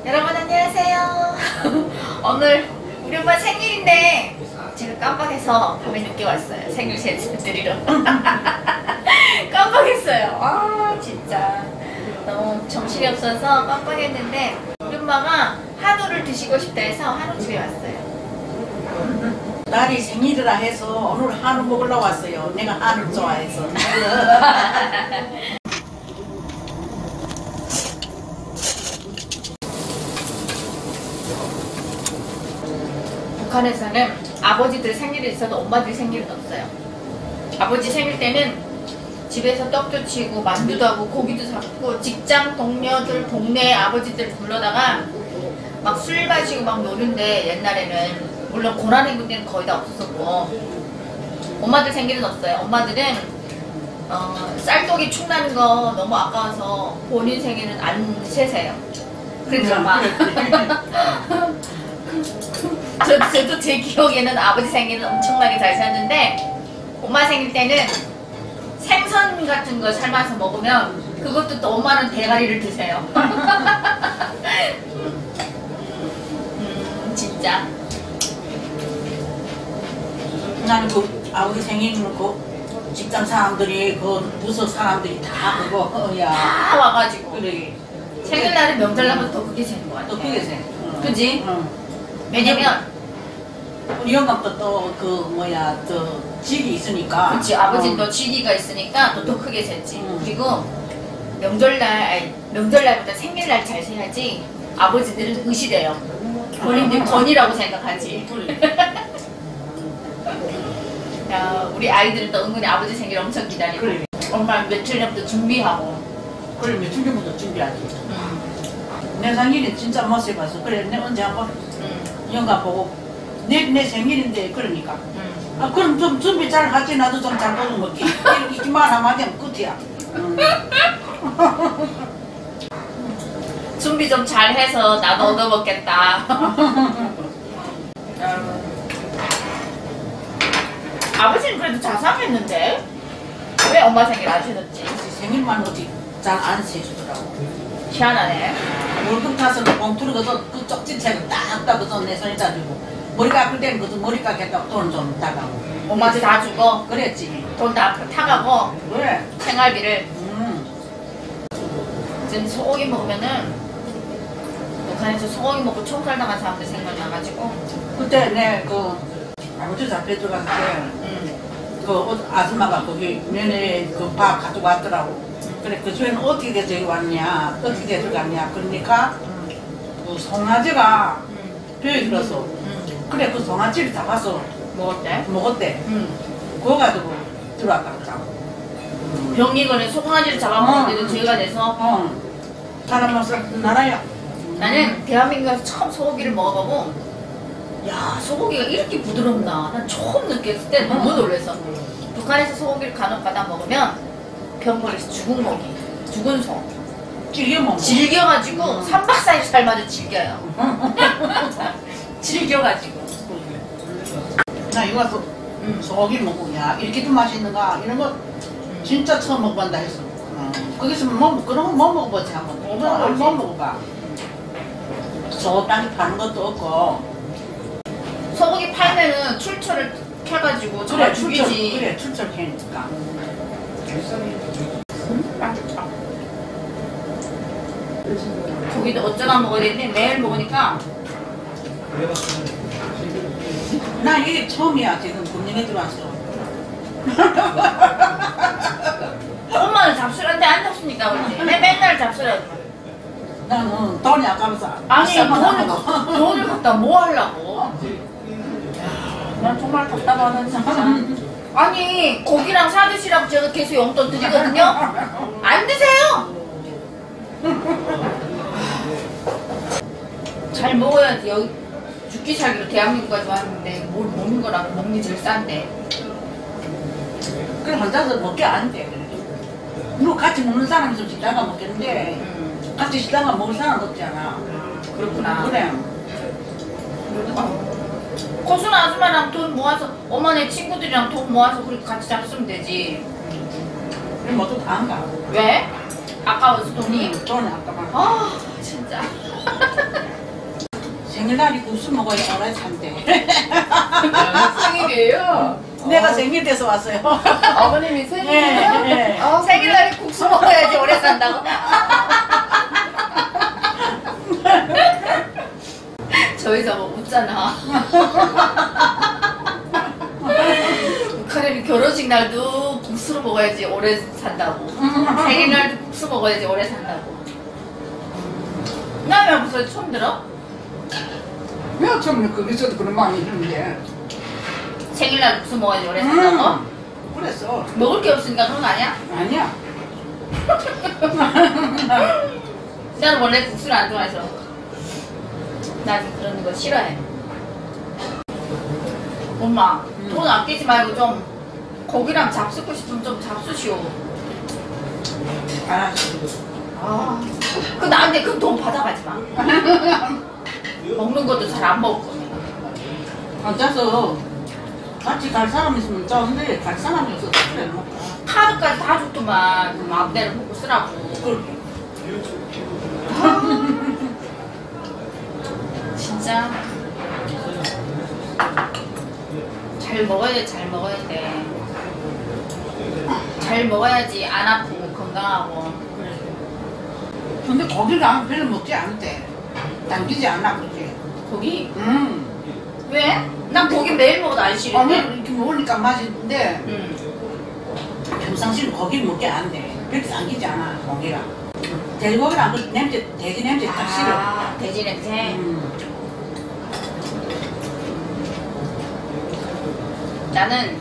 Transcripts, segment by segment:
여러분 안녕하세요. 오늘 우리 엄마 생일인데 제가 깜빡해서 밤에 늦게 왔어요. 생일 제수 드리러. 깜빡했어요. 아 진짜 너무 정신이 없어서 깜빡했는데 우리 엄마가 한우를 드시고 싶다 해서 한우집에 왔어요. 딸이 생일이라 해서 오늘 한우 먹으러 왔어요. 내가 한우 좋아해서. 북한에서는 아버지들 생일이 있어도 엄마들 생일은 없어요. 아버지 생일 때는 집에서 떡도 치고 만두도 하고 고기도 잡고 직장 동료들 동네 아버지들 불러다가 막 술 마시고 막 노는데 옛날에는 물론 고난의 때는 거의 다 없었고 엄마들 생일은 없어요. 엄마들은 쌀떡이 축나는 거 너무 아까워서 본인 생일은 안 세세요. 그러니까 막 저도 제 기억에는 아버지 생일은 엄청나게 잘 샀는데 엄마 생일 때는 생선 같은 거 삶아서 먹으면 그것도 또 엄마는 대가리를 드세요. 진짜 나는 그 아버지 생일은 그 직장 사람들이 그 부서 사람들이 다 그거야. 다 와가지고 그래. 생일날은 명절날보다 더 크게 세는 거 같아. 또 크게 세. 그지? 응. 왜냐면 우리 영감도 또 그 뭐야 또 직이 있으니까. 그치 아버지도 직위가 있으니까 더 크게 셌지. 그리고 명절날보다 생일날 잘 세야지 아버지들은 의시돼요. 본인들 건이라고 생각하지. 야, 우리 아이들은 또 은근히 아버지 생일 엄청 기다리고 그래. 엄마 며칠 전부터 준비하고. 그래 며칠 전부터 준비하지. 내 생일은 진짜 못 세봐서 그래 내 언제 한번 영감 보고 내 생일인데 그러니까 아 그럼 좀 준비 잘 하지 나도 좀 잘 먹어 먹기 이만 한마디 하면 끝이야. 준비 좀 잘해서 나도 얻어먹겠다. 아버지는 그래도 자상했는데 왜 엄마 생일 안 세줬지? 생일만 어디 잘 안 세주더라고. 희한하네. 월급 타서는 봉투를 그 쪽지 채로 딱 따고서 내 손에다 주고 머리 깎을 때는 그 머리 깎겠다고 돈 좀 따가고 엄마한테 다 주고 그랬지. 돈 다 타가고 그래. 생활비를. 지금 소고기 먹으면은 북한에서 소고기 먹고 총살 당한 사람들 생각나가지고 그때 내 그 아버지 잡혀 들어갔을 때그 아줌마가 거기 면회 그 밥 가지고 왔더라고. 그래 그 주에는 어떻게 저기 왔냐 어떻게 들어갔냐 그러니까 그 송아지가 뼈에 들어서 그래 그 송아지를 잡아서 먹었대. 그거 가지고 들어왔다고 자고. 병리건에 소강아지를 잡아먹는데도 죄가 돼서. 사람 맛을 나라야. 나는 대한민국에서 처음 소고기를 먹어보고 야 소고기가 이렇게 부드럽나 난 처음 느꼈을 때 너무 놀랐어. 북한에서 소고기를 간혹 가다 먹으면 병 걸려서 죽은 고기 죽은 소 질겨 먹어. 질겨가지고 3박 4일 삶아도 질겨요. 질겨가지고 나 이거 와서 소고기 먹고 야 이렇게도 맛있는가 이런 거 진짜 처음 먹어본다 했어. 거기서 뭐 그런 거 못 먹어보지 한번. 못 먹어봐. 소고기 파는 것도 없고. 소고기 팔면은 출처를 켜가지고 정말 죽이지. 그래 출처 캐니까. 고기도 어쩌다 먹어야 되는데 매일 먹으니까 나 이게 처음이야 지금 금년에 들어왔어. 엄마는 잡술한테 안 잡수니까 그렇지. 맨날 잡수래. 나는 돈이 아까워서. 아니 돈을 갖다 뭐 하려고. 난 정말 답답하다 진짜. 아니 고기랑 사 드시라고 제가 계속 용돈 드리거든요. 안 드세요. 잘 먹어야지. 여기 죽기 살기로 대한민국까지 왔는데 뭘 먹는 거라고 먹는 게 제일 싼데. 그래 혼자서 먹게 안 돼. 뭐 같이 먹는 사람 있으면 식당가 먹겠는데 같이 식당가 먹을 사람 없잖아. 그렇구나. 그래. 거순 아줌마랑 돈 모아서 엄마네 친구들이랑 돈 모아서 그렇게 같이 잡수면 되지. 그럼 뭐또 다 안 가. 왜? 아까워서 돈이? 돈이 아까워. 아 진짜 생일날이 국수 먹어야 오래 산대. 생일이에요? 내가 생일 돼서 왔어요. 아버님이 생일이에요? 네. 생일날에 국수 먹어야지 오래 산다고. 저희가 뭐 웃잖아. 북한에는 결혼식 날도 국수를 먹어야지 오래 산다고. 생일날도 국수 먹어야지 오래 산다고. 나왜 무슨 처음 들어? 왜 처음에 거기서도 그런 말이 있는데. 생일날 국수 먹어야지 오래 산다고? 그랬어. 먹을 게 없으니까 그런 거 아니야? 아니야. 나는 원래 국수를 안 좋아해서. 난 그런 거 싫어해. 엄마, 돈 아끼지 말고 좀 고기랑 잡수고 싶으면 좀 잡수시오. 알았어. 아, 그 나한테 그 돈 받아가지 마. 먹는 것도 잘 안 먹을 거야. 앉아서 같이 갈 사람 있으면 좋은데 갈 사람이 없어서 그래 뭐. 카드까지 다 줬더만 마음대로 먹고 쓰라고. 그렇게. 진짜 잘 먹어야 돼, 잘 먹어야 돼. 잘 먹어야지 안 아프고 건강하고. 근데 고기를 안 별로 먹지 않대. 당기지 않아 그렇게. 고기? 왜? 난 고기 매일 먹어도 안 아니 싫은데. 이렇게 먹으니까 맛있는데 응. 평상시에 고기를 먹지 않대. 그렇게 당기지 않아 고기가. 돼지고기랑 그 냄새, 돼지 냄새 딱 싫어. 아, 돼지 냄새. 나는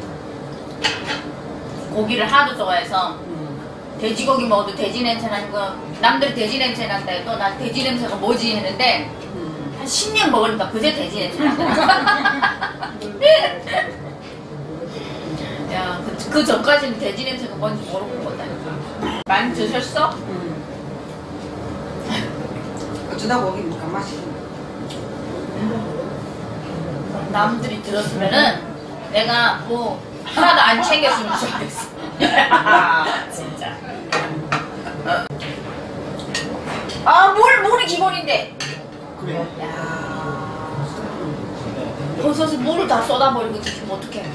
고기를 하도 좋아해서 돼지고기 먹어도 돼지 냄새 나는 거, 남들이 돼지 냄새 난다 해도 난 돼지 냄새가 뭐지 했는데 한 10년 먹으니까 그제 돼지 냄새 나더라. 야, 그 전까지는 돼지 냄새가 뭔지 모르고 먹었다니까. 많이 드셨어? 어쩌다 고기 먹으니까 맛있어. 남들이 들었으면은 내가 뭐 하나도 안 챙겼으면 좋겠어. 진짜. 아, 물이 기본인데. 그래. 야, 버섯을 물을 다 쏟아버리고 드시면 어떡해.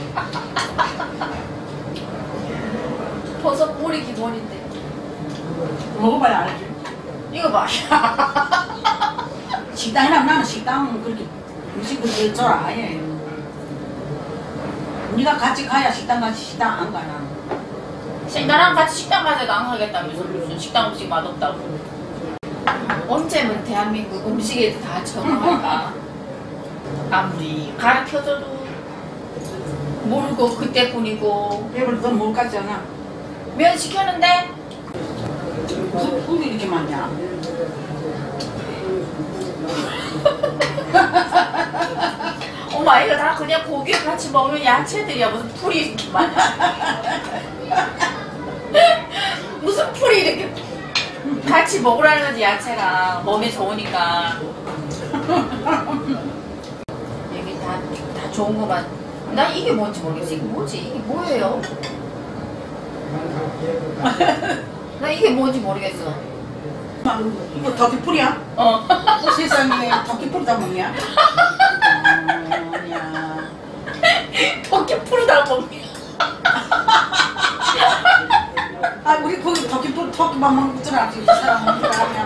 버섯 물이 기본인데. 먹어봐야 알지. 이거 봐. 식당이랑 나는 식당 그렇게 음식을 잘 아예. 네가 같이 가야 식당 같이 식당 안 가 나는. 나랑 같이 식당 가자도 안 가겠다면서 무슨 식당 음식 맛없다고. 언제면 대한민국 음식에 다 적응할까? 아무리 가르쳐줘도 모르고 그때뿐이고. 배불러 너못 갔잖아. 면 시켰는데 무슨 풀이 이렇게 많냐? 엄마 이거 다 그냥 고기를 같이 먹는 야채들이야. 무슨 풀이 이렇게 많아. 무슨 풀이 이렇게 같이 먹으라는 거지. 야채가 몸에 좋으니까. 여기 다 좋은 거만. 나 이게 뭔지 모르겠어. 이게 뭐지? 이게 뭐예요? 나 이게 뭔지 모르겠어. 이거 토끼풀이야? 어. 세상에 토끼풀 다 먹냐? 야. 토끼 풀다 먹니? 아 우리 거기 토끼풀 토끼만 먹는 줄 알지? 그 사람 먹는 사람이야.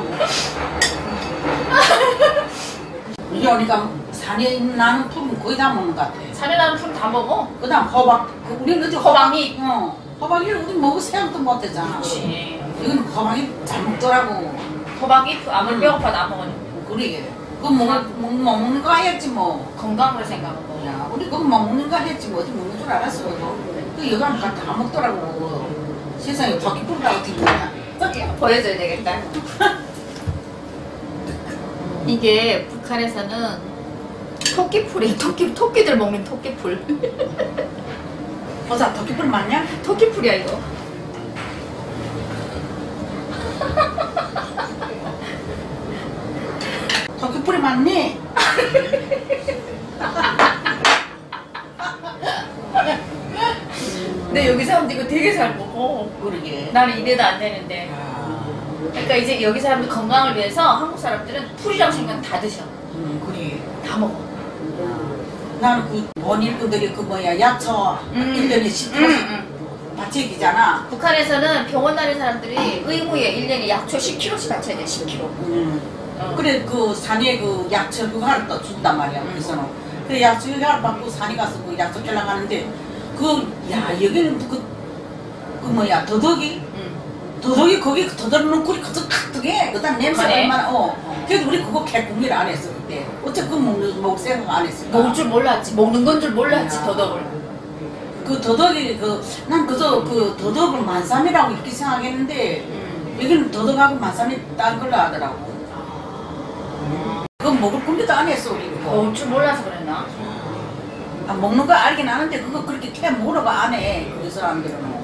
이게 그러니까 산에 나는 풀은 거의 다 먹는 것 같아. 산에 나는 풀 다 먹어. 그다음 호박. 우리는 어디 호박잎. 호박잎 우리 먹을 생각도 못했잖아. 그렇지. 이건 호박잎 잘 먹더라고. 호박잎 아무리 배고파도 안 먹으니. 그러게. 그거 먹는 거 했지 뭐. 건강을 생각하고. 야, 우리 그거 먹는 거 했지 뭐 어디 먹는 줄 알았어. 그 여관 다 먹더라고. 그거. 세상에 토끼풀이라고 듣냐. 보여줘야 되겠다. 이게 북한에서는 토끼풀이야. 토끼들 먹는 토끼풀. 보자, 토끼풀 맞냐? 토끼풀이야 이거. 토끼풀이 맞니? 근데 여기 사람들 이거 되게 잘 먹어. 그러게. 나는 이래도 안 되는데. 아, 그러니까 이제 여기 사람들 건강을 위해서 한국 사람들은 풀이라고 생각 다 드셔. 그래. 다 먹어. 나는 그 본인들이 그 뭐야 약초 인터넷 10kg 받치기잖아. 북한에서는 병원 다니는 사람들이 의무에 1년에 약초 10kg씩 받쳐야 돼. 10kg. 그래 그 산에 그 약초 그거 하나 또 준단 말이야. 그래서는 그래 약초 하나 받고 산에 가서 그 약초 깰랑 하는데 야 여기는 그 뭐야 더덕이 거기 더덕는 꿀이 크게 그다음 냄새 그래? 얼마나 그래도 우리 그거 개국일 안 했어 그때. 어째 그 먹을 생각 안 했을까? 먹을 줄 몰랐지. 먹는 건 줄 몰랐지. 더덕을. 그 더덕이 난 그저 그 더덕을 만삼이라고 이렇게 생각했는데 여기는 더덕하고 만삼이 딴 걸로 하더라고. 그거 먹을 준비도 안 했어 우리 그거. 먹을 줄 몰라서 그랬나? 먹는 거 알긴 아는데 그거 그렇게 캐 먹으라고 안 해. 그 사람들은.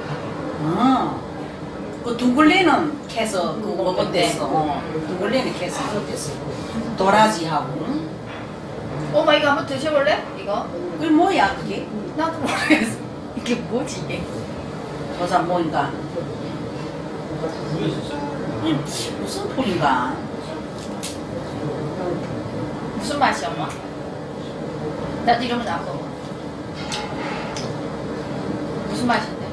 그 둥글레는 캐서 그거 먹었댔어. 둥글레는 캐서 먹었댔어. 도라지하고. 엄마 이거 한번 드셔볼래? 이거? 그게 뭐야 그게? 나도 모르겠어. 이게 뭐지 이게? 도사 뭐인가? 무슨 풀인가? 무슨 맛이야 엄마? 나도 이러면 안 먹어. 무슨 맛인데?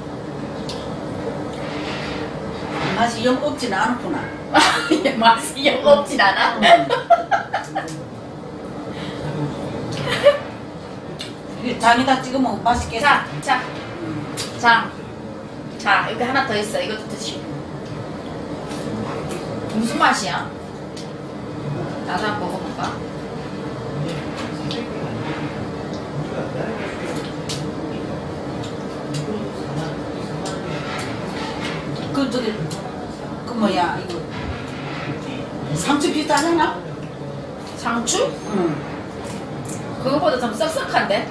맛이 영 없지는 않구나. 이게 맛이 영 없진 않아? 이게 장에다 찍어 먹으면 맛있겠다. 자, 여기 하나 더 있어. 이것도 드시고. 무슨 맛이야? 나도 한번 먹어볼까? 그 뭐야 이거 상추 비슷하잖아? 상추? 응. 그거보다 좀 썩썩한데?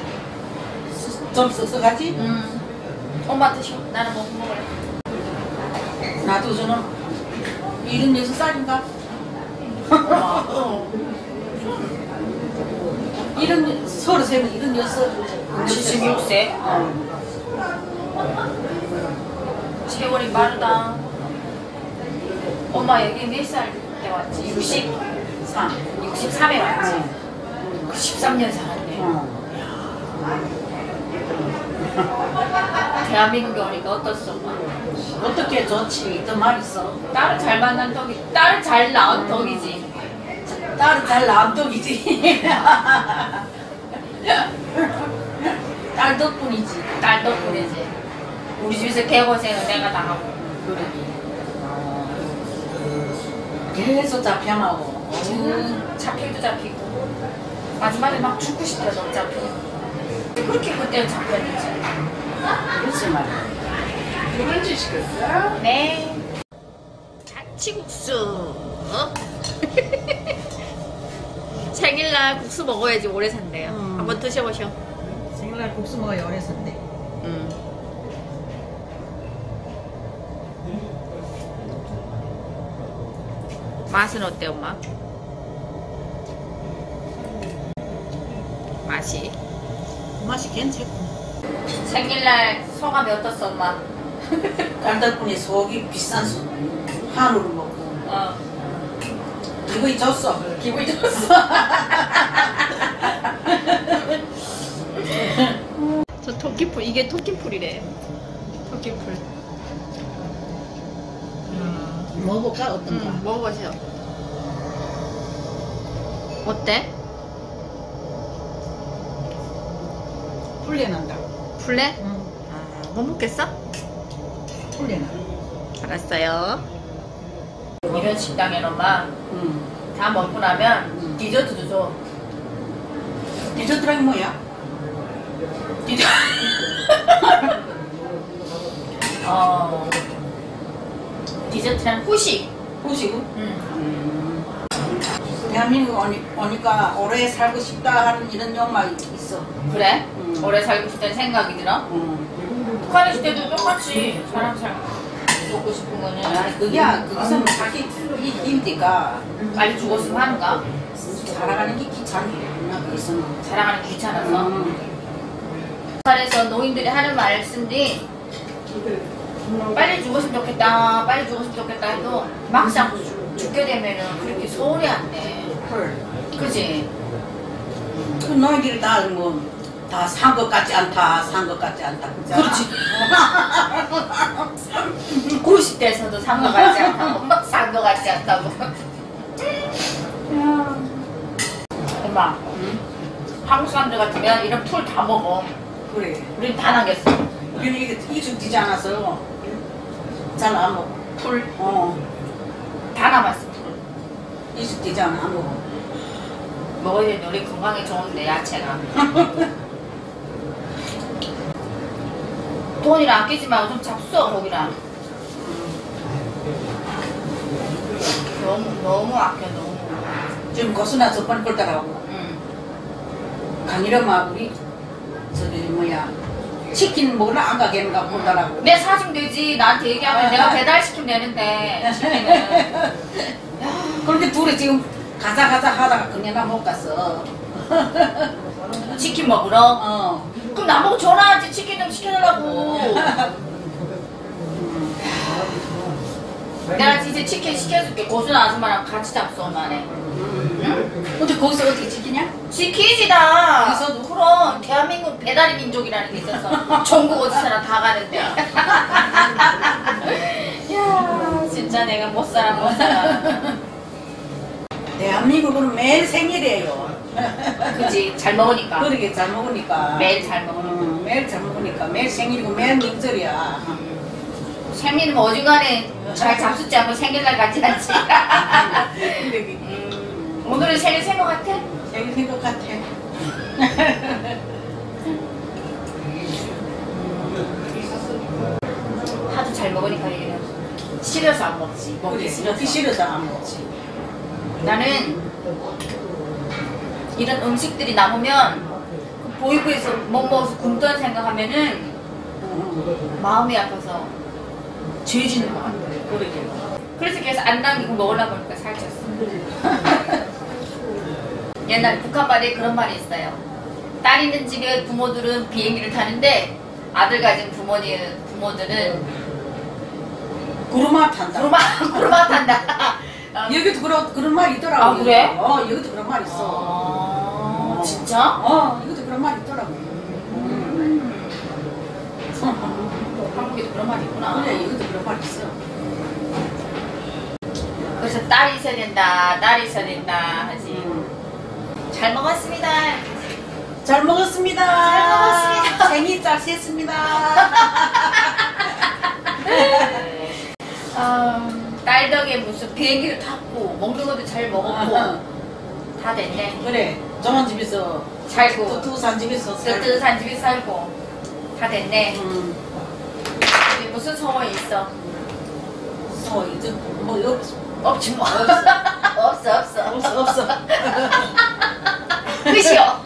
좀 썩썩하지? 엄마 드셔. 나는 못 먹을래. 나도 저는 76살인가? 서로 세면 76. 76세. 세월이 빠르다. 엄마 여기 몇 살 때 왔지? 63에 왔지? 13년 살았네. 대한민국에 오니까 어떻소? 어떻게 좋지? 더 맛있어. 딸을 잘 만난 덕이, 딸을 잘 낳은 덕이지. 딸은 잘 낳은 덕이지. 딸 덕분이지. 딸 덕분이지. 우리 집에서 개고생은 내가 다 하고. 계속 잡혀나고. 잡히기도 잡히고. 마지막에 막 죽고 싶어, 너무 잡히고. 그렇게 그때는 잡혔는지. 그렇지 말이야. 누군지 시켰어? 네. 자치국수. 생일날 국수 먹어야지 오래 산대요. 한번 드셔보셔. 생일날 국수 먹어야 오래 산대. 맛은 어때, 엄마? 맛이? 맛이 괜찮고. 생일날 소감이 어떻어, 엄마? 딸 덕분에 속이 비싼 한우를 먹고 기분이 좋았어. 기분이 좋았어. 저 토끼풀, 이게 토끼풀이래. 토끼풀. 먹어볼까? 어떤가? 먹어보세요. 어때? 풀려난다. 풀래? 못 먹겠어? 풀려나. 알았어요. 이런 식당에는 엄마 다 먹고 나면 디저트도 줘. 디저트랑이 뭐야? 디저트랑 후식. 후식은? 대한민국 오니까 오래 살고 싶다 하는 이런 욕망이 있어. 그래? 오래 살고 싶다는 생각이 들어? 북한에 있을 때도 똑같이 사람 먹고 싶은 거는 거기서는 자기 힘드니까 빨리 죽었으면 하는가? 살아가는 게 귀찮아. 거기서는. 자랑하는 게 귀찮아서. 북한에서 노인들이 하는 말씀들이 빨리 죽었으면 좋겠다, 빨리 죽었으면 좋겠다 해도 막상 죽게 되면은 그렇게 소홀히 안 돼. 풀. 그지? 그 너희들이 다 뭐 다 산 것 같지 않다, 산 것 같지 않다. 그렇지. 90대에서도 산 거 같지 않다. 엄마 산 거 같지 않다고. 엄마, 응? 한국 사람들 같으면 이런 풀 다 먹어. 그래. 우린 다 남겼어. 우리는 이게 익숙되지 않아서 잘 안 먹어. 풀, 어, 다 남았어, 풀. 익숙되지 않아, 안 먹어. 먹어야 돼. 우리 건강에 좋은데, 야채가. 돈이랑 아끼지 말고 좀 잡숴, 거기랑. 너무 아껴, 너무. 지금 고수나 저번 꼴따라고 응. 강일엄마 우리 저기 뭐야 치킨 먹으러 안 가겠는가 꼴따라고. 내 사주면 되지. 나한테 얘기하면 내가 배달시키면 되는데. 치킨은. 그런데 둘이 지금 가자 하다가 그냥 못 갔어. 치킨 먹으러? 어. 그럼 나보고 전화하지. 치킨 좀 시켜달라고. 내가 이제 치킨 시켜줄게. 고순 아줌마랑 같이 잡숴, 엄마네. 응? 근데 거기서 어떻게 치키냐? 시키지다. 여기서도? 그럼 대한민국 배달의 민족이라는 게 있어서 전국 어디서나 다 가는데. 야, 진짜 내가 못 살아. 대한민국은 매일 생일이에요. 그지? 잘 먹으니까. 그러게 잘 먹으니까. 매일 잘 먹으니까. 매일 잘 먹으니까 매일 생일이고 매일 명절이야. 생일은 뭐 어중간에 잘 잡숫지 않고 생일날 같지 않지. 근데 오늘은 생일 생것 같아? 생일 생것 같아. 하도 잘 먹으니까 얘는 싫어서 안 먹지. 먹기 그래, 싫어서. 먹기 싫어서 안 먹지. 나는 이런 음식들이 남으면 그 보이브에서 못 먹어서 굶던 생각하면은 마음이 아파서 죄지는 것 같아. 그러게. 그래서 계속 안 남기고 먹으려고 하니까 살쪘어. 옛날 북한말에 그런 말이 있어요. 딸 있는 집에 부모들은 비행기를 타는데 아들 가진 부모들은 구르마 탄다. 구르마 탄다. 여기도 그런 말이 있더라고. 아, 그래? 여기도 그런 말 있어. 진짜? 여기도 그런 말 있더라고. 한국에도 그런 말이 있구나. 그래, 여기도 그런 말 있어. 그래서 딸이 있어야 된다, 딸이 있어야 된다 하지. 잘 먹었습니다. 잘 먹었습니다. 잘 먹었습니다. 생일 잘 셌습니다. 딸 덕에 무슨 비행기를 탔고 먹는 것도 잘 먹었고 다 됐네. 그래, 좋은 집에서 살고 뜨뜻한 집에서 살고. 뜨뜻한 집에 살고 다 됐네. 이제 무슨 소원이 있어? 이제 뭐 없지 뭐. 없어. 없어. 끝이요.